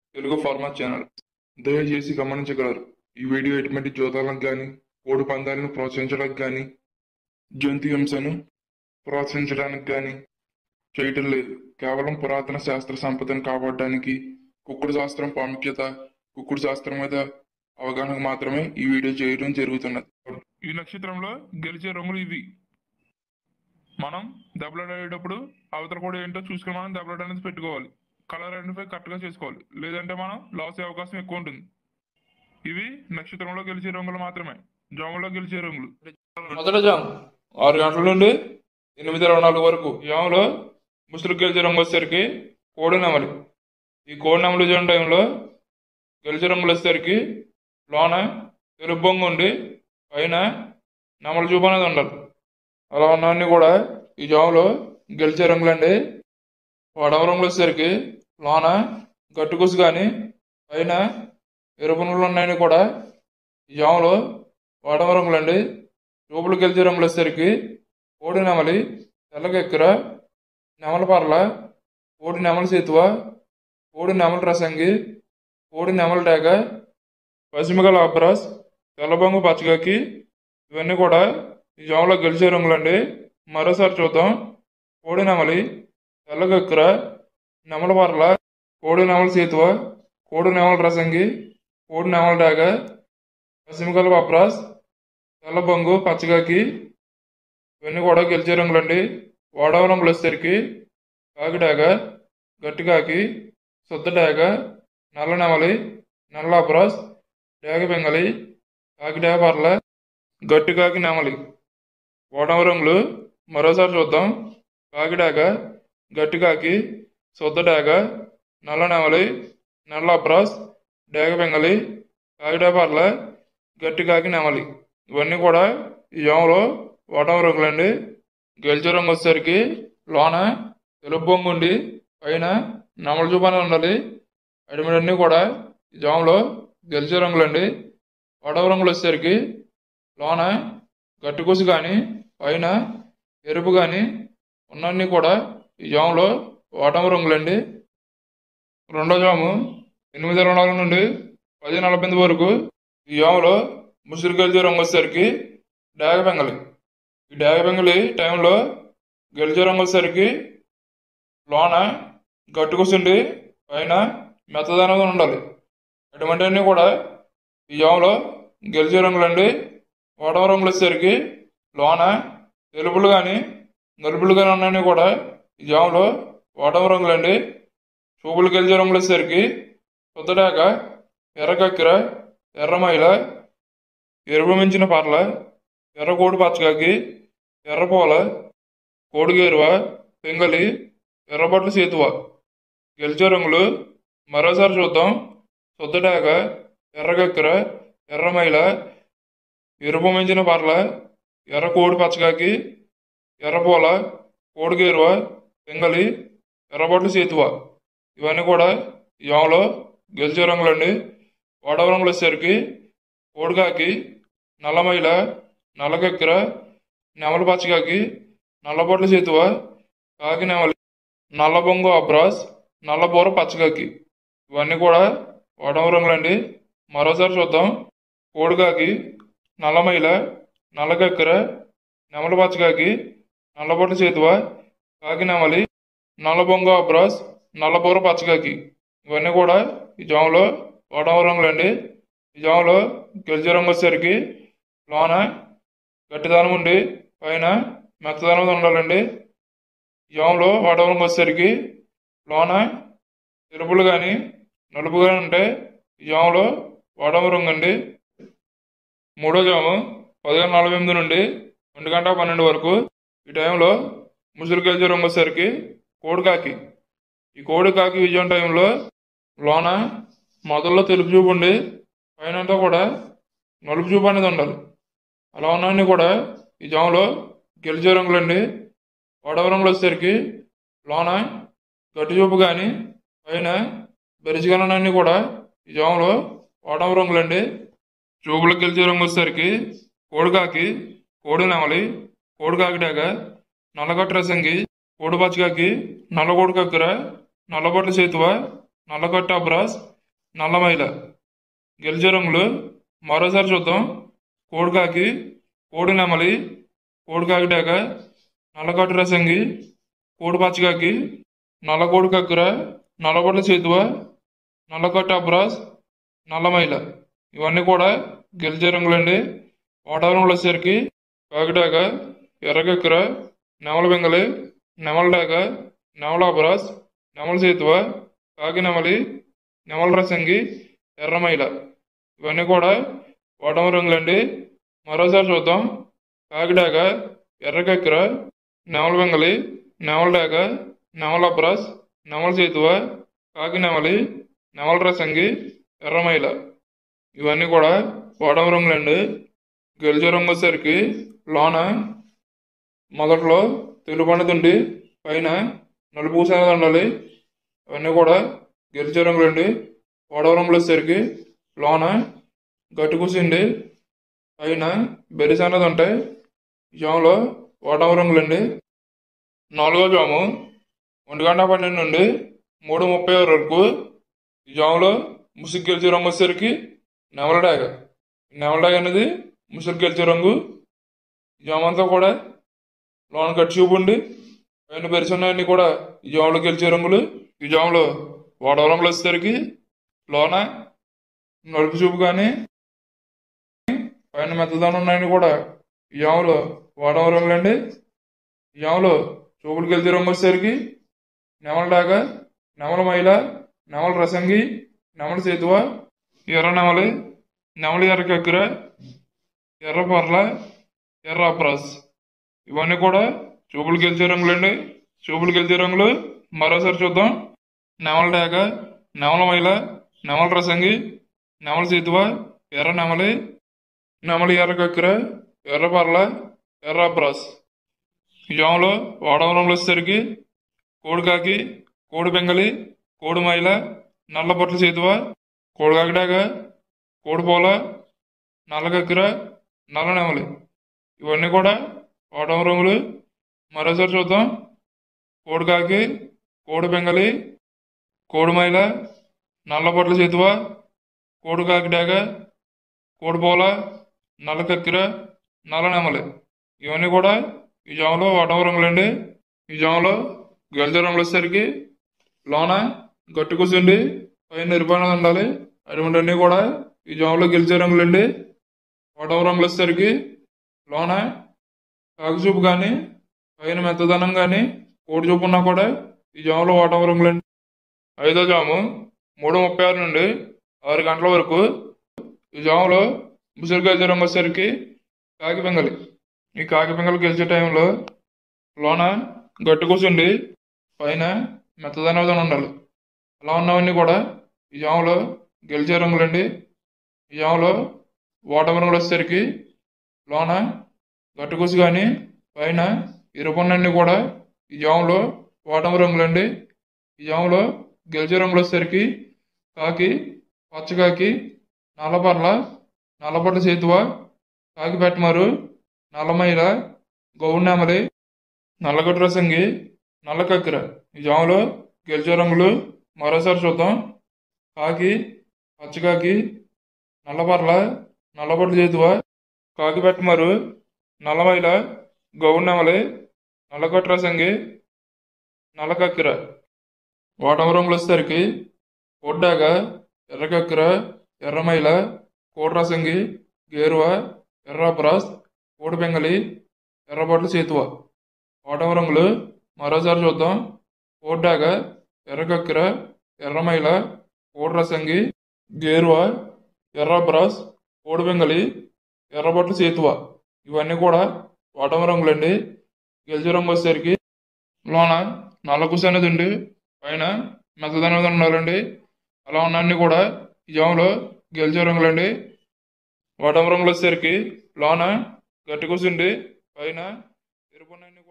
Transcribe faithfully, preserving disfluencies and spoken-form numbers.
Telugu pharma channel. దయచేసి గమనించగలరు, ఈ వీడియో ఎటువంటి జోదాలకు కానీ కోడి పందాలను ప్రోత్సహించడానికి కానీ జంతు హింసను ప్రోత్సహించడానికి కానీ చేయటం లేదు. కేవలం పురాతన శాస్త్ర సంపదను కాపాడడానికి, కుక్కుడు శాస్త్రం ప్రాముఖ్యత, కుక్కుడు శాస్త్రం మీద అవగాహనకు మాత్రమే ఈ వీడియో చేయడం జరుగుతున్నది. ఈ నక్షత్రంలో గెలిచే రంగులు ఇవి. మనం దెబ్బలాడేటప్పుడు అవతల కూడా ఏంటో చూసుకుని మనం దెబ్బలాట అనేది పెట్టుకోవాలి. కలర్ ఐడెంటిఫై కరెక్ట్గా చేసుకోవాలి, లేదంటే మనం లాస్ అయ్యే అవకాశం ఎక్కువ ఉంటుంది. ఇవి నక్షత్రంలో గెలిచే రంగులు మాత్రమే. జాములో గెలిచే రంగులు: మొదటి జాము ఆరు గంటల నుండి ఎనిమిది ఇరవై నాలుగు వరకు. జాములో ముసురు గెలిచే రంగు వచ్చేసరికి కోడి నెమలి. ఈ కోడి నెమలి జోన్ టైంలో గెలిచే రంగులు వచ్చేసరికి లోన తెలుపు బొంగు ఉండి పైన నెమలి చూపు అనేది ఉండాలి. అలా ఉన్నవన్నీ కూడా ఈ జాములో గెలిచే రంగులండి. వడవ రంగులు వచ్చేసరికి లోన గట్టుకుసు కానీ పైన ఎరుపు రంగులు ఉన్నాయని కూడా ఈ జాములో వడవ రంగులండి. చూపులు గెలిచే రంగులు వచ్చేసరికి కోడి నెమలి, తెల్లకెక్కర, నెమల పర్ల, కోడి నెమల సేతువ, కోడి నెమల రసంగి, కోడి నెమల డేగ, పశ్చిమగల అబ్రాస్, తెల్లబొంగు పచ్చగాకి. ఇవన్నీ కూడా ఈ జాములో గెలిచే రంగులండి. మరోసారి చూద్దాం: కోడి నెమలి, తెల్లగెక్కర, నెమల పర్ల, కోడి నెమల సేతువ, కోడి నెమల రసంగి, కోడి నెమల డాగ, పశ్చిమగల అబ్రాస్, తెల్లబొంగు పచ్చగాకి. ఇవన్నీ కూడా గెలిచే రంగులండి. వాడవ రంగులు వచ్చేసరికి కాకిడాగ, గట్టికాకి, శుద్ధ డాగ, నల్ల నెమలి, నల్ల అబ్రాస్, డేగ బెంగలి, కాకిడాగ పర్ల, గట్టికాకి నెమలి. వాడవ రంగులు మరోసారి చూద్దాం: కాకిడాగ, గట్టికాకి, శుద్ధ డాగ, నల్ల నెమలి, నల్ల అబ్రాస్, డేగ బెంగలి, కాకిడాగ పర్ల, గట్టికాకి నెమలి. ఇవన్నీ కూడా ఈ జాములో వాటవ రంగులండి. గెలిచే రంగు వచ్చేసరికి లోన తెలుపు బొంగు ఉండి పైన నెమల చూపు అనేది ఉండాలి. అడిమిడన్నీ కూడా ఈ జాములో గెలిచే రంగులండి. వాటవ రంగులు వచ్చేసరికి లోన గట్టుకుసు కానీ పైన ఎరుపు కానీ ఉన్నన్నీ కూడా ఈ జాములో వాటవ రంగులండి. రెండో జాము ఎనిమిది ఇరవై నాలుగు నుండి పది నలభై ఎనిమిది వరకు. ఈ జాములో ముసురు గెలిచే రంగు వచ్చేసరికి డాగ బెంగలి. ఈ డాగ బెంగలి టైంలో గెలిచే రంగు వచ్చేసరికి లోన గట్టుకుసుండి పైన మెత్తదనంగా ఉండాలి. అటువంటివన్నీ కూడా ఈ జాములో గెలిచే రంగులండి. వాడవ రంగులు వచ్చేసరికి లోన తెలుపులు కానీ నలుపులు కానీ ఉన్నాయని కూడా ఈ జాములో వాడవ రంగులండి. చూపులు గెలిచే రంగులు వచ్చేసరికి శుద్ధడాక, ఎర్రకక్కిర, ఎర్రమైల, ఎరుపు మించిన పర్ల, ఎర్ర కోడి పచ్చగాకి, ఎర్రపోల, కోడిగేరువ, పెంగలి, ఎర్రబొట్ల సేతువ. గెలిచే రంగులు మరోసారి చూద్దాం: శుద్ధడాక, ఎర్రకక్కిర, ఎర్రమైల, ఎరుపు మించిన పర్ల, ఎర్ర కోడి పచ్చగాకి, ఎర్రపోల, కోడిగేరువ, పెంగలి, ఎర్రబొట్ల సేతువ. ఇవన్నీ కూడా ఈ జాములో గెలిచే రంగులండి. వాడవ రంగులు వచ్చేసరికి కోడికాకి, నల్లమైల, నల్లకెక్కర, నెమల పచ్చగాకి, నల్లబొట్ల సేతువ, కాకి నెమలి, నల్లబొంగు అబ్రాస్, నల్లబూర పచ్చగాకి. ఇవన్నీ కూడా వాడవ రంగులండి. మరోసారి చూద్దాం: కోడికాకి, నల్లమైల, నల్లకెక్కర, నెమల పచ్చగాకి, నల్లబొట్ల సేతువ, కాకి నెమలి, నల్లబొంగు అబ్రాస్, నల్లబూర పచ్చగాకి. ఇవన్నీ కూడా ఈ జాములో వాడవ రంగులండి. ఈ జాములో గెలిచే రంగు వచ్చేసరికి లోన గట్టిదనం ఉండి పైన మెత్తదనం ఉండాలండి. ఈ జాములో వాడవ రంగు వచ్చేసరికి లోన ఎరుపులు కానీ నలుపు కానీ ఉంటే ఈ జాములో వాడవ రంగు అండి. మూడో జాము పదిహేను నలభై ఎనిమిది నుండి ఒంటి గంట పన్నెండు వరకు. ఈ టైంలో ముసురు గెలిచే రంగు వచ్చేసరికి కోడికాకి. ఈ కోడికాకి విజయం టైంలో లోన మొదల్లో తెలుపు చూపు ఉండి పైనంతా కూడా నలుపు చూపు అనేది ఉండాలి. అలా ఉన్నవన్నీ కూడా ఈ జాములో గెలిచే రంగులండి. వాడవ రంగులు వచ్చేసరికి లోన గట్టి చూపు కానీ పైన బెరిచిగానన్నీ కూడా ఈ జాములో వాడవ రంగులండి. చూపులకు గెలిచే రంగు వచ్చేసరికి కోడికాకి, కోడి నెమలి, కోడికాకి డాగ, నల్లగట్టు రసంగి, కోడి పచ్చగాకి, నల్ల కోడి కక్కర, నల్లబొట్ల సేతువ, నల్లగట్టు అబ్రాస్, నల్లమైల. గెలిచే రంగులు మరోసారి చూద్దాం. కోడికాకి, కోడి నెమలి, కోడికాకి డేగ, నల్లకట్టు రసంగి, కోడి పచ్చకాకి, నల్ల కోడి కక్కుర, నల్లబొట్ల చేతువ, నల్లకట్టు అబ్రాస్, నల్లమైల. ఇవన్నీ కూడా గెలిచే రంగులండి. వాతావరణంలో వచ్చేసరికి కాకిడాక, ఎర్రకక్కుర, నెమల బెంగలి, నెమల డాక, నెమల అబ్రాస్, నెమల చేతువ, కాకి నెమలి, నెమల రసంగి, ఎర్రమైల. ఇవన్నీ కూడా ఓటమ రంగులండి. మరోసారి చూద్దాం. కాకిడాక, ఎర్రకక్కుర, నెమల బెంగలి, నెమల డాక, నెమల అబ్రాస్, నెమల చేతువ, కాకి నెమలి, నెమల రసంగి, ఎర్రమైల. ఇవన్నీ కూడా ఓటమ రంగులండి. గెలిచే రంగు వచ్చేసరికి లోన మొదట్లో తెలుపు పండుతుండి పైన నలుపు పూసనేది ఉండాలి. ఇవన్నీ కూడా గెలిచే రంగులండి. ఓడవ రంగులు వచ్చేసరికి లోన గట్టి కూసిండి పైన బెరిస్ అనేది ఉంటాయి. జాములో ఓటమ రంగులండి. నాలుగో జాము ఒంటి గంట పన్నెండు నుండి మూడు ముప్పై వరకు ఈ జాములో ముసుగు గెలిచే రంగు వచ్చేసరికి నెమల డాగ. నెమల డాగ అనేది ముసుగు గెలిచే రంగు. జామ అంతా కూడా లోన కట్టి చూపు ఉండి పైన బెరిసి ఉన్నాయన్నీ కూడా ఈ జాములో గెలిచే రంగులు. ఈ జాములో ఓడవ రంగులు వచ్చేసరికి లోన నలుపు చూపు కానీ పైన మెత్తదనం ఉన్నాయని కూడా ఈ జాములో ఓడవ రంగులండి. ఈ జాములో చూపులు గెలిచే రంగు వచ్చేసరికి నెమల డాక, నెమల మైల, నెమల రసంగి, నెమల చేతువ, ఎర్ర నెమలి, నెమలి ఎర్ర కక్కుర, ఎర్ర పర్ల, ఎర్ర అప్రాస్. ఇవన్నీ కూడా చూపులు గెలిచే రంగులండి. చూపులు గెలిచే రంగులు మరోసారి చూద్దాం. నెమల డాక, నెమల మైల, నెమల రసంగి, నెమల చేతువ, ఎర్ర నెమలి, నెమలి ఎర్ర కక్కుర, ఎర్ర పర్ల, ఎర్ర అప్రాస్. ఈ జాములో ఓడవ రంగులు వచ్చేసరికి కోడికాకి, కోడి బెంగలి, కోడి మైల, నల్ల బొట్ల చేతువ, కోడికాకి డాక, కోడి పోల, నల్ల కక్కుర, నల్ల నెమలి. ఇవన్నీ కూడా ఓటమ రంగులు. మరోసారి చూద్దాం. కోడికాకి, కోడి బెంగలి, కోడి మైల, నల్ల బొట్ల చేతువ, కోడికాకి డాక, కోడి పోల, నల్ల కక్కిర, నల్ల నెమలి. ఇవన్నీ కూడా ఈ జాములో ఓటమ రంగులండి. ఈ జాములో గెలిచే రంగులు వచ్చేసరికి లోన గట్టి కూర్చుండి పైన ఎరుపైనది ఉండాలి. అటువంటివన్నీ కూడా ఈ జాములో గెలిచే రంగులండి. ఓటమ రంగులు వచ్చేసరికి లోన కాకి చూపు కానీ పైన మెత్తదనం కానీ కోడి చూపు ఉన్నా కూడా ఈ జాములో ఓటమ రంగులండి. ఐదో జాము మూడు ముప్పై ఆరు నుండి ఆరు గంటల వరకు ఈ జాములో ముసురు గెలిచే రంగు వచ్చేసరికి కాకి బెంగలి. ఈ కాకి బెంగలి గెలిచే టైంలో లోన గట్టి కూర్చుండి పైన మెత్తదనం ఉండాలి. అలా ఉన్నవన్నీ కూడా ఈ జాములో గెలిచే రంగులండి. ఈ జాములో ఓటమ రంగులు వచ్చేసరికి లోన గట్టుకూసి కానీ పైన ఎరుపున్నన్నీ కూడా ఈ జాములో ఓటమ రంగులండి. ఈ జాములో గెలిచే రంగులు వచ్చేసరికి కాకి, పచ్చకాకి, నల్లపర్ల, నల్లపట్ల చేతువ, కాకి పెట్టమారు, నల్లమైల, గౌడు నెమలి, నల్లగొట్టు రసంగి, నల్ల కక్కిర. ఈ జాములో గెలిచే రంగులు మరోసారి చూద్దాం. కాకి, పచ్చకాకి, నల్లపర్ల, నల్లపట్ల చేతువ, కాకి పెట్టమారు, నల్లమైల, గౌడు నెమలి, నల్లగొట్టు రసంగి, నల్ల కక్కిర. ఓటమ రంగులు వచ్చేసరికి కోడ్డాక, ఎర్ర కక్కిర, ఎర్రమైల, కోడి రసంగి, గేరువ, ఎర్ర బ్రాస్, కోడి బెంగలి, ఎర్రబొట్ల చేతువ. ఓటమ రంగులు మరోసారి చూద్దాం. కోడ్డాక, ఎర్ర కక్కిర, ఎర్రమైల, కోడి రసంగి, గేరువ, ఎర్ర బ్రాస్, కోడి బెంగలి, ఎర్రబొట్ల చేతువ. ఇవన్నీ కూడా ఓటమ రంగులండి. గెలిచే రంగు వచ్చేసరికి లోన నల్ల కుసి అనేది ఉండి పైన మెత్తదనం ఉండాలండి. అలా ఉన్నన్ని కూడా ఈ జాములో గెలిచే రంగులండి. ఓటమ రంగులు వచ్చేసరికి లోన గట్టి కూర్చుండి పైన ఎరుపున్నన్ని